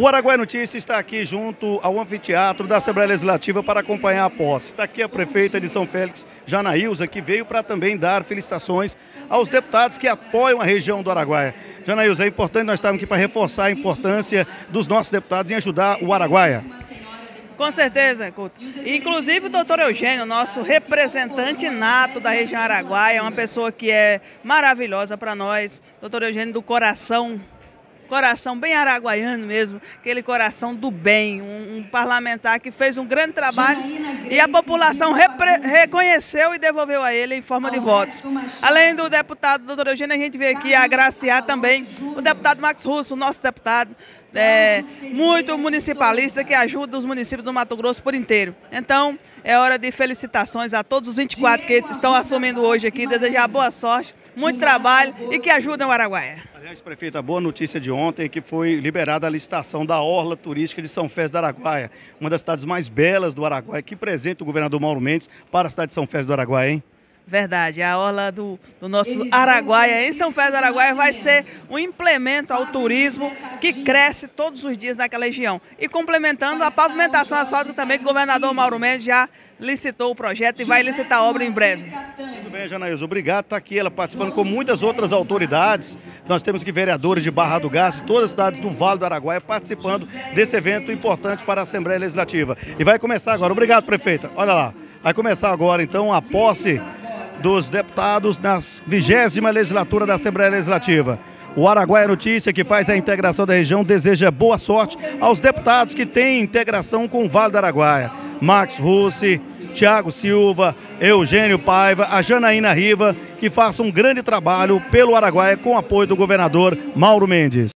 O Araguaia Notícias está aqui junto ao anfiteatro da Assembleia Legislativa para acompanhar a posse. Está aqui a prefeita de São Félix, Janaílza, que veio para também dar felicitações aos deputados que apoiam a região do Araguaia. Janaílza, é importante, nós estamos aqui para reforçar a importância dos nossos deputados em ajudar o Araguaia. Com certeza, Couto. Inclusive o doutor Eugênio, nosso representante nato da região Araguaia, é uma pessoa que é maravilhosa para nós. Doutor Eugênio do coração bem araguaiano mesmo, aquele coração do bem, um parlamentar que fez um grande trabalho e a população reconheceu e devolveu a ele em forma de votos. Além do deputado doutor Eugênio, a gente veio aqui agraciar também o deputado Max Russo, nosso deputado, muito municipalista, que ajuda os municípios do Mato Grosso por inteiro. Então, é hora de felicitações a todos os 24 que estão assumindo hoje aqui, desejar boa sorte, muito trabalho e que ajudem o Araguaia. Aliás, prefeita, a boa notícia de ontem é que foi liberada a licitação da Orla Turística de São Félix do Araguaia, uma das cidades mais belas do Araguaia, que apresenta o governador Mauro Mendes para a cidade de São Félix do Araguaia, hein? Verdade, a orla do nosso Araguaia, em São Félix do Araguaia, vai ser um implemento ao turismo que cresce todos os dias naquela região. E complementando a pavimentação asfáltica também, que o governador Mauro Mendes já licitou o projeto e vai licitar a obra em breve. Muito bem, Janaílza, obrigado. Está aqui ela participando com muitas outras autoridades. Nós temos aqui vereadores de Barra do Garça, de todas as cidades do Vale do Araguaia, participando desse evento importante para a Assembleia Legislativa. E vai começar agora. Obrigado, prefeita. Olha lá. Vai começar agora, então, a posse dos deputados na 20ª legislatura da Assembleia Legislativa. O Araguaia Notícia, que faz a integração da região, deseja boa sorte aos deputados que têm integração com o Vale do Araguaia. Max Russi, Tiago Silva, Eugênio Paiva, a Janaína Riva, que façam um grande trabalho pelo Araguaia com o apoio do governador Mauro Mendes.